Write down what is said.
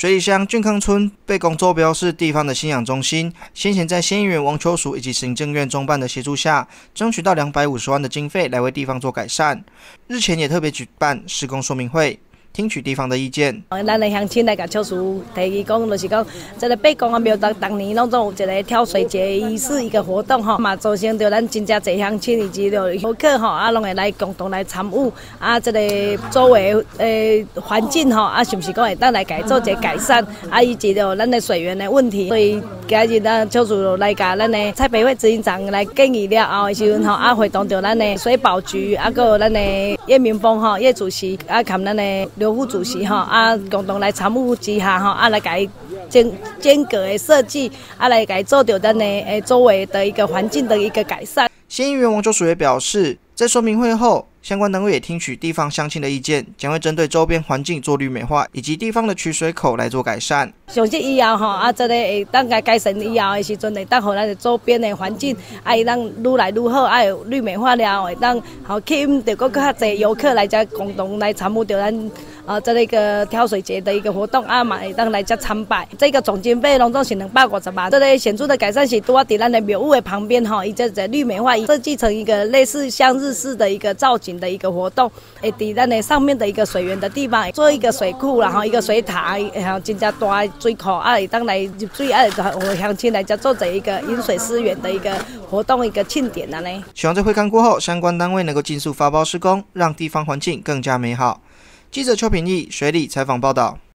水里乡俊康村被公周标是地方的信仰中心，先前在县议员王秋淑以及行政院中办的协助下，争取到250万的经费来为地方做改善。日前也特别举办施工说明会，听取地方的意见。 咱的乡亲来甲秋淑提议讲，就是讲，这个八公啊庙当年拢总有一个跳水节仪式一个活动吼，嘛造成着咱真正侪乡亲以及着游客吼，拢会来共同来参与这个周围环境吼，是不是讲会当来改做一个改善以及着咱的水源的问题。所以今日咱秋淑来甲咱的蔡培慧执行长来建议了后的时阵吼，会同着咱的水保局还有咱的叶明峰吼叶主席含咱的刘副主席共同来参与之下来改间隔的设计来改做到咱的周围的一个环境的一个改善。 县议员王秋淑也表示，在说明会后，相关单位也听取地方乡亲的意见，将会针对周边环境做绿美化，以及地方的取水口来做改善。 上这以后这个会当改善以后的时阵，会当互咱的周边的环境会当愈来愈好，有绿美化了，会当吸引到更较侪游客来这共同来参与到咱这个跳水节的一个活动嘛会当来这参拜。这个总经费拢总是250万。这个显著的改善是拄在咱的庙宇的旁边伊这绿美化设计成一个类似像日式的一个造景的一个活动，会伫咱的上面的一个水源的地方做一个水库，然后一个水塔，真正大的水库会当来入水互乡亲来这做一个饮水思源的一个活动一个庆典呢。 希望在会勘过后，相关单位能够尽速发包施工，让地方环境更加美好。记者邱品义水里采访报道。